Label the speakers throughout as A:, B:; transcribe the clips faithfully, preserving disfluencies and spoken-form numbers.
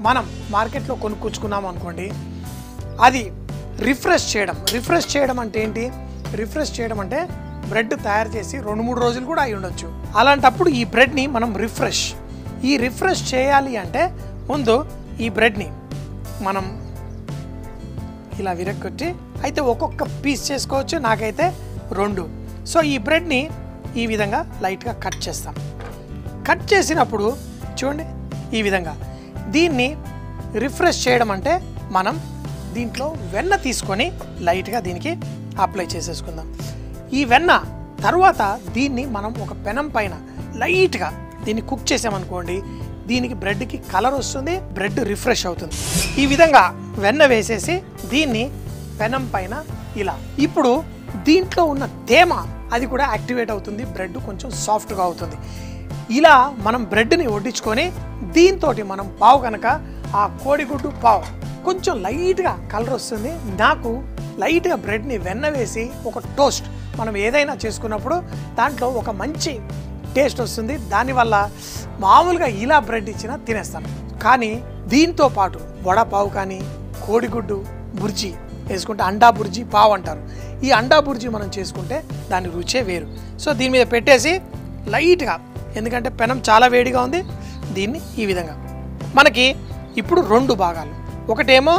A: మనం మార్కెట్లో కొనుక్కొచ్చుకున్నాం అనుకోండి, అది రిఫ్రెష్ చేయడం. రిఫ్రెష్ చేయడం అంటే ఏంటి? రిఫ్రెష్ చేయడం అంటే బ్రెడ్ తయారు చేసి రెండు మూడు రోజులు కూడా అయి ఉండొచ్చు. అలాంటప్పుడు ఈ బ్రెడ్ని మనం రిఫ్రెష్ ఈ రిఫ్రెష్ చేయాలి అంటే ముందు ఈ బ్రెడ్ని మనం ఇలా విరగొట్టి, అయితే ఒక్కొక్క పీస్ చేసుకోవచ్చు, నాకైతే రెండు. సో ఈ బ్రెడ్ని ఈ విధంగా లైట్గా కట్ చేస్తాం. కట్ చేసినప్పుడు చూడండి ఈ విధంగా. దీన్ని రిఫ్రెష్ చేయడం అంటే మనం దీంట్లో వెన్న తీసుకొని లైట్గా దీనికి అప్లై చేసేసుకుందాం. ఈ వెన్న తర్వాత దీన్ని మనం ఒక పెనం పైన లైట్గా దీన్ని కుక్ చేసామనుకోండి, దీనికి బ్రెడ్కి కలర్ వస్తుంది, బ్రెడ్ రిఫ్రెష్ అవుతుంది. ఈ విధంగా వెన్న వేసేసి దీన్ని పెనం పైన ఇలా, ఇప్పుడు దీంట్లో ఉన్న తేమ అది కూడా యాక్టివేట్ అవుతుంది, బ్రెడ్ కొంచెం సాఫ్ట్గా అవుతుంది. ఇలా మనం బ్రెడ్ని వడ్డించుకొని దీంతో మనం పావు కనుక ఆ కోడిగుడ్డు పావు కొంచెం లైట్గా కలర్ వస్తుంది. నాకు లైట్గా బ్రెడ్ని వెన్న వేసి ఒక టోస్ట్ మనం ఏదైనా చేసుకున్నప్పుడు దాంట్లో ఒక మంచి టేస్ట్ వస్తుంది. దానివల్ల మామూలుగా ఇలా బ్రెడ్ ఇచ్చినా తినేస్తాను. కానీ దీంతో పాటు వడపావు కానీ కోడిగుడ్డు బుర్జీ వేసుకుంటే అండా బుర్జీ పావు అంటారు. ఈ అండా బుర్జీ మనం చేసుకుంటే దాని రుచే వేరు. సో దీని మీద పెట్టేసి లైట్గా, ఎందుకంటే పెనం చాలా వేడిగా ఉంది, దీన్ని ఈ విధంగా మనకి ఇప్పుడు రెండు భాగాలు, ఒకటేమో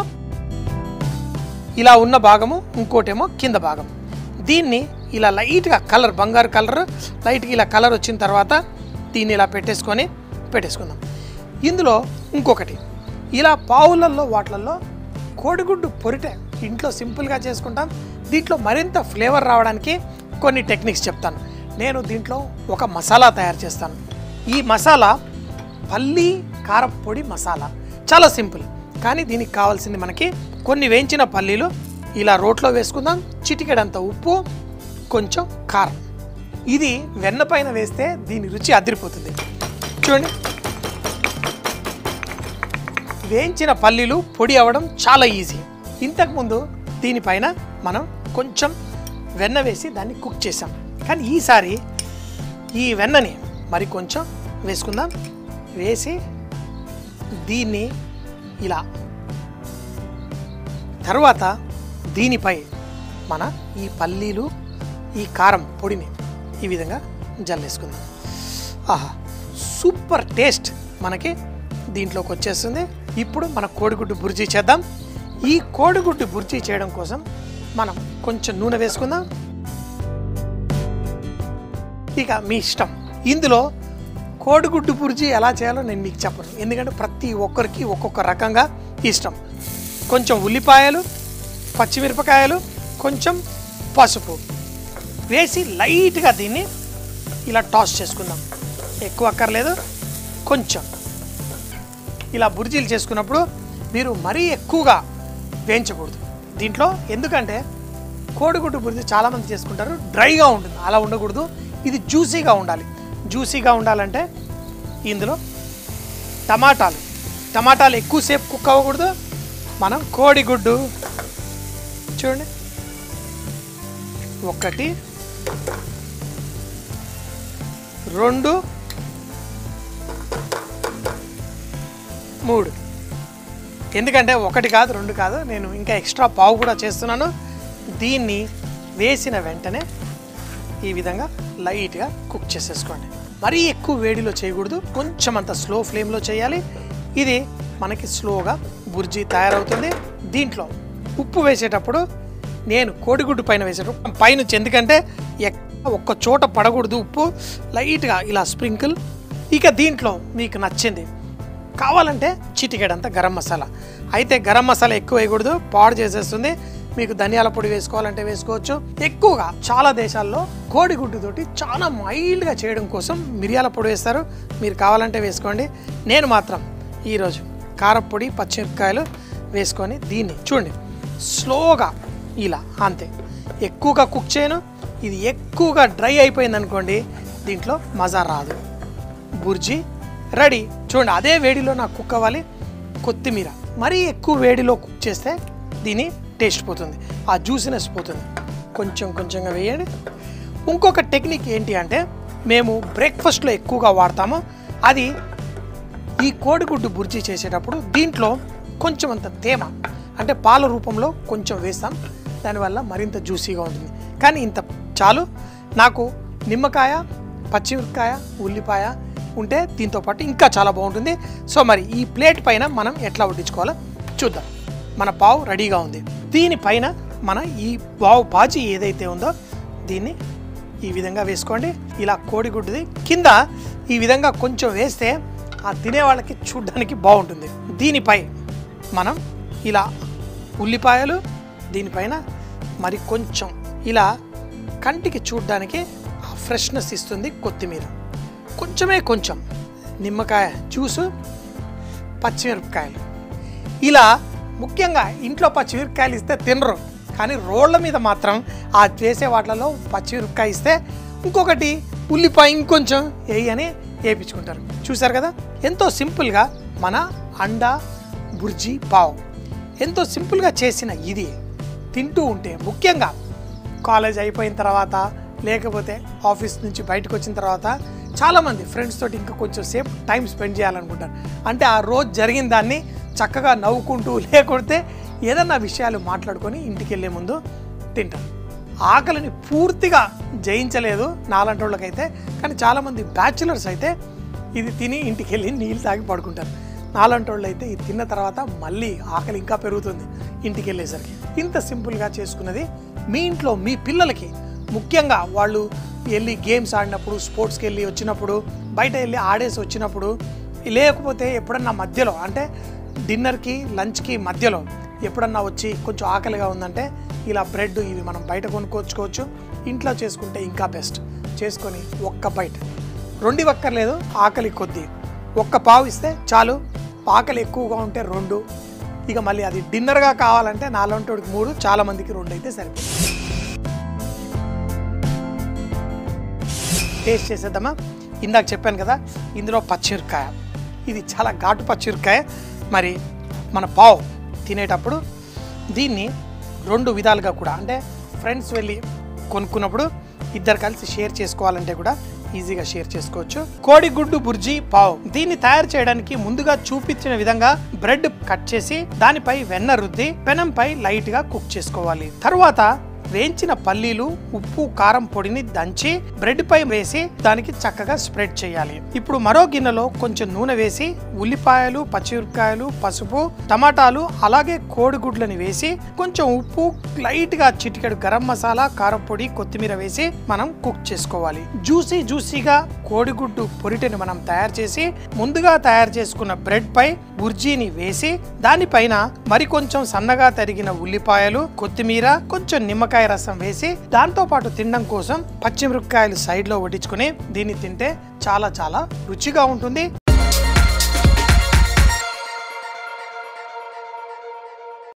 A: ఇలా ఉన్న భాగము, ఇంకోటేమో కింద భాగం. దీన్ని ఇలా లైట్గా కలర్ బంగారు కలర్ లైట్గా ఇలా కలర్ వచ్చిన తర్వాత దీన్ని ఇలా పెట్టేసుకొని పెట్టేసుకుందాం. ఇందులో ఇంకొకటి, ఇలా పావులల్లో వాటిల్లో కోడిగుడ్డు పొరిటె ఇంట్లో సింపుల్గా చేసుకుంటాం. దీంట్లో మరింత ఫ్లేవర్ రావడానికి కొన్ని టెక్నిక్స్ చెప్తాను. నేను దీంట్లో ఒక మసాలా తయారు చేస్తాను. ఈ మసాలా పల్లి కారపొడి మసాలా, చాలా సింపుల్. కానీ దీనికి కావాల్సింది మనకి కొన్ని వేయించిన పల్లీలు ఇలా రోట్లో వేసుకుందాం, చిటికెడంత ఉప్పు, కొంచెం కారం. ఇది వెన్న పైన వేస్తే దీని రుచి అదిరిపోతుంది. చూడండి, వేయించిన పల్లీలు పొడి అవ్వడం చాలా ఈజీ. ఇంతకుముందు దీనిపైన మనం కొంచెం వెన్న వేసి దాన్ని కుక్ చేసాం, కానీ ఈసారి ఈ వెన్నని మరి కొంచెం వేసుకుందాం. వేసి దీన్ని ఇలా, తర్వాత దీనిపై మన ఈ పల్లీలు ఈ కారం పొడిని ఈ విధంగా జల్లేసుకుందాం. ఆహా, సూపర్ టేస్ట్ మనకి దీంట్లోకి వచ్చేస్తుంది. ఇప్పుడు మన కోడిగుడ్డు బుర్జీ చేద్దాం. ఈ కోడిగుడ్డు బుర్జీ చేయడం కోసం మనం కొంచెం నూనె వేసుకుందాం. ఇక మీ ఇష్టం. ఇందులో కోడిగుడ్డు బుర్జీ ఎలా చేయాలో నేను మీకు చెప్పను, ఎందుకంటే ప్రతి ఒక్కరికి ఒక్కొక్క రకంగా ఇష్టం. కొంచెం ఉల్లిపాయలు, పచ్చిమిరపకాయలు, కొంచెం పసుపు వేసి లైట్గా దీన్ని ఇలా టాస్ చేసుకుందాం. ఎక్కువ అక్కర్లేదు, కొంచెం. ఇలా బుర్జీలు చేసుకున్నప్పుడు మీరు మరీ ఎక్కువగా వేయించకూడదు దీంట్లో, ఎందుకంటే కోడిగుడ్డు బుర్జీ చాలామంది చేసుకుంటారు డ్రైగా ఉంటుంది, అలా ఉండకూడదు. ఇది జ్యూసీగా ఉండాలి. జ్యూసీగా ఉండాలంటే ఇందులో టమాటాలు టమాటాలు ఎక్కువసేపు కుక్ అవ్వకూడదు. మనం కోడిగుడ్డు చూడండి, ఒకటి, రెండు, మూడు. ఎందుకంటే ఒకటి కాదు, రెండు కాదు, నేను ఇంకా ఎక్స్ట్రా పావు కూడా చేస్తున్నాను. దీన్ని వేసిన వెంటనే ఈ విధంగా లైట్గా కుక్ చేసేసుకోండి. మరీ ఎక్కువ వేడిలో చేయకూడదు, కొంచెం అంత స్లో ఫ్లేమ్లో చేయాలి. ఇది మనకి స్లోగా బుర్జీ తయారవుతుంది. దీంట్లో ఉప్పు వేసేటప్పుడు నేను కోడిగుడ్డు పైన వేసేటప్పుడు పైనుంచి, ఎందుకంటే ఒక్క చోట పడకూడదు ఉప్పు, లైట్గా ఇలా స్ప్రింకిల్. ఇక దీంట్లో మీకు నచ్చింది కావాలంటే చిటికెడంత గరం మసాలా. అయితే గరం మసాలా ఎక్కువ వేయకూడదు, పాడు చేసేస్తుంది. మీకు ధనియాల పొడి వేసుకోవాలంటే వేసుకోవచ్చు. ఎక్కువగా చాలా దేశాల్లో కోడిగుడ్డుతోటి చాలా మైల్డ్గా చేయడం కోసం మిరియాల పొడి వేస్తారు, మీరు కావాలంటే వేసుకోండి. నేను మాత్రం ఈరోజు కారపొడి, పచ్చిమిరపకాయలు వేసుకొని దీన్ని చూడండి స్లోగా ఇలా, అంతే. ఎక్కువగా కుక్ చేయను. ఇది ఎక్కువగా డ్రై అయిపోయింది అనుకోండి, దీంట్లో మజా రాదు. బుర్జీ రెడీ. చూడండి, అదే వేడిలో నాకు కుక్ అవ్వాలి. కొత్తిమీర మరీ ఎక్కువ వేడిలో కుక్ చేస్తే దీని టేస్ట్ పోతుంది, ఆ జ్యూసినెస్ పోతుంది. కొంచెం కొంచెంగా వేయండి. ఇంకొక టెక్నిక్ ఏంటి అంటే మేము బ్రేక్ఫాస్ట్లో ఎక్కువగా వాడతాము, అది ఈ కోడిగుడ్డు బుర్జీ చేసేటప్పుడు దీంట్లో కొంచెం అంత తేమ అంటే పాల రూపంలో కొంచెం వేస్తాం, దానివల్ల మరింత జ్యూసీగా ఉంటుంది. కానీ ఇంత చాలు. నాకు నిమ్మకాయ, పచ్చిమిరపకాయ, ఉల్లిపాయ ఉంటే దీంతో పాటు ఇంకా చాలా బాగుంటుంది. సో మరి ఈ ప్లేట్ పైన మనం ఎట్లా వడ్డించుకోవాలో చూద్దాం. మన పావు రెడీగా ఉంది. దీనిపైన మన ఈ పావు బాజీ ఏదైతే ఉందో దీన్ని ఈ విధంగా వేసుకోండి. ఇలా కోడిగుడ్డుది కింద ఈ విధంగా కొంచెం వేస్తే ఆ తినే వాళ్ళకి చూడ్డానికి బాగుంటుంది. దీనిపై మనం ఇలా ఉల్లిపాయలు, దీనిపైన మరి కొంచెం ఇలా కంటికి చూడ్డానికి ఫ్రెష్నెస్ ఇస్తుంది కొత్తిమీర, కొంచెమే కొంచెం నిమ్మకాయ జ్యూసు, పచ్చిమిరపకాయలు. ఇలా ముఖ్యంగా ఇంట్లో పచ్చిమిరపకాయలు ఇస్తే తినరు, కానీ రోళ్ళ మీద మాత్రం ఆ చేసే వాటిలలో పచ్చిమిరపకాయ ఇస్తే ఇంకొకటి ఉల్లిపాయ ఇంకొంచెం వేయని వేయించుకుంటారు. చూసారు కదా, ఎంతో సింపుల్గా మన అండా బుర్జీ పావ్ ఎంతో సింపుల్గా చేసిన ఇది తింటూ ఉంటే, ముఖ్యంగా కాలేజ్ అయిపోయిన తర్వాత లేకపోతే ఆఫీస్ నుంచి బయటకు వచ్చిన తర్వాత చాలామంది ఫ్రెండ్స్ తోటి ఇంకా కొంచెం సేపు టైం స్పెండ్ చేయాలనుకుంటారు. అంటే ఆ రోజు జరిగిన దాన్ని చక్కగా నవ్వుకుంటూ లేకపోతే ఏదన్నా విషయాలు మాట్లాడుకొని ఇంటికి వెళ్ళే ముందు తింటారు. ఆకలిని పూర్తిగా జయించలేదు నాలాంటి వాళ్ళకైతే, కానీ చాలామంది బ్యాచులర్స్ అయితే ఇది తిని ఇంటికి వెళ్ళి నీళ్ళు తాగి పడుకుంటారు. నాలాంటి వాళ్ళు అయితే ఇది తిన్న తర్వాత మళ్ళీ ఆకలి ఇంకా పెరుగుతుంది ఇంటికి వెళ్ళేసరికి. ఇంత సింపుల్గా చేసుకున్నది మీ ఇంట్లో మీ పిల్లలకి, ముఖ్యంగా వాళ్ళు వెళ్ళి గేమ్స్ ఆడినప్పుడు, స్పోర్ట్స్కి వెళ్ళి వచ్చినప్పుడు, బయట వెళ్ళి ఆడేసి వచ్చినప్పుడు, లేకపోతే ఎప్పుడన్నా మధ్యలో అంటే డిన్నర్కి లంచ్కి మధ్యలో ఎప్పుడన్నా వచ్చి కొంచెం ఆకలిగా ఉందంటే ఇలా బ్రెడ్ ఇవి మనం బయట కొనుక్కొచ్చుకోవచ్చు. ఇంట్లో చేసుకుంటే ఇంకా బెస్ట్. చేసుకొని ఒక్క బయట రెండు వక్కర్లేదు, ఆకలి కొద్దీ ఒక్క పావు ఇస్తే చాలు. ఆకలి ఎక్కువగా ఉంటే రెండు, ఇక మళ్ళీ అది డిన్నర్గా కావాలంటే నాలుగు మూడు, చాలా మందికి రెండు అయితే సరిపోతుంది. టేస్ట్ చేసేద్దామా? ఇందాక చెప్పాను కదా ఇందులో పచ్చిమిరపకాయ, ఇది చాలా ఘాటు పచ్చిమిరపకాయ. మరి మన పావు తినేటప్పుడు దీన్ని రెండు విధాలుగా కూడా, అంటే ఫ్రెండ్స్ వెళ్ళి కొనుక్కున్నప్పుడు ఇద్దరు కలిసి షేర్ చేసుకోవాలంటే కూడా ఈజీగా షేర్ చేసుకోవచ్చు. కోడిగుడ్డు బుర్జీ పావ్ దీన్ని తయారు చేయడానికి ముందుగా చూపించిన విధంగా బ్రెడ్ కట్ చేసి దానిపై వెన్న రుద్ది పెనంపై లైట్ గా కుక్ చేసుకోవాలి. తరువాత వేయించిన పల్లీలు, ఉప్పు, కారం పొడిని దంచి బ్రెడ్ పై వేసి దానికి చక్కగా స్ప్రెడ్ చేయాలి. ఇప్పుడు మరో గిన్నెలో కొంచెం నూనె వేసి ఉల్లిపాయలు, పచ్చిమిరపకాయలు, పసుపు, టమాటాలు అలాగే కోడిగుడ్లని వేసి కొంచెం ఉప్పు, లైట్ గా చిటికెడు గరం మసాలా, కారం పొడి, కొత్తిమీర వేసి మనం కుక్ చేసుకోవాలి. జ్యూసీ జ్యూసీగా కోడిగుడ్డు పొరిటెని మనం తయారు చేసి ముందుగా తయారు చేసుకున్న బ్రెడ్ పై బుర్జీని వేసి దానిపైన మరి కొంచెం సన్నగా తరిగిన ఉల్లిపాయలు, కొత్తిమీర, కొంచెం నిమ్మకాయ రసం వేసి దాంతో పాటు తినడం కోసం పచ్చిమిరపకాయలు సైడ్ లో వడ్డించుకుని దీన్ని తింటే చాలా చాలా రుచిగా ఉంటుంది.